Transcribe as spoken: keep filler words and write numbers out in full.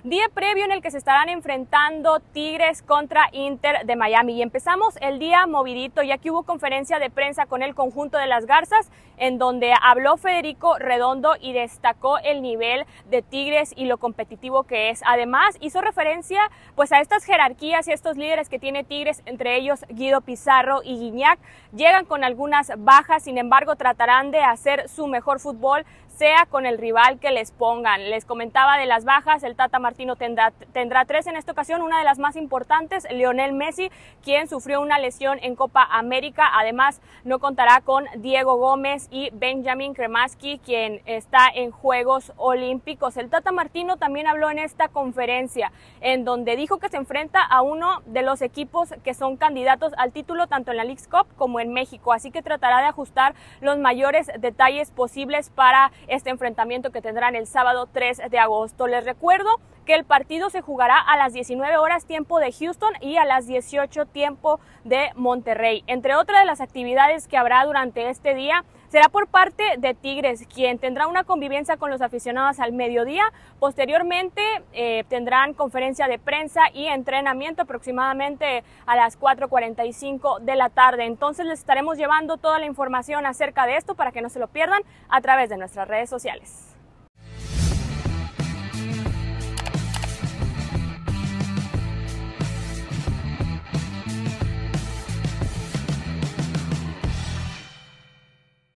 Día previo en el que se estarán enfrentando Tigres contra Inter de Miami. Y empezamos el día movidito, ya que hubo conferencia de prensa con el conjunto de las Garzas, en donde habló Federico Redondo y destacó el nivel de Tigres y lo competitivo que es. Además, hizo referencia pues a estas jerarquías y estos líderes que tiene Tigres, entre ellos Guido Pizarro y Gignac. Llegan con algunas bajas, sin embargo, tratarán de hacer su mejor fútbol, sea con el rival que les pongan. Les comentaba de las bajas, el Tata Martino tendrá, tendrá tres en esta ocasión, una de las más importantes, Lionel Messi, quien sufrió una lesión en Copa América. Además, no contará con Diego Gómez y Benjamin Cremaschi, quien está en Juegos Olímpicos. El Tata Martino también habló en esta conferencia, en donde dijo que se enfrenta a uno de los equipos que son candidatos al título, tanto en la Leagues Cup como en México, así que tratará de ajustar los mayores detalles posibles para este enfrentamiento que tendrán el sábado tres de agosto. Les recuerdo que el partido se jugará a las diecinueve horas tiempo de Houston y a las dieciocho tiempo de Monterrey. Entre otras de las actividades que habrá durante este día, será por parte de Tigres, quien tendrá una convivencia con los aficionados al mediodía. Posteriormente eh, tendrán conferencia de prensa y entrenamiento aproximadamente a las cuatro cuarenta y cinco de la tarde. Entonces les estaremos llevando toda la información acerca de esto para que no se lo pierdan a través de nuestras redes sociales.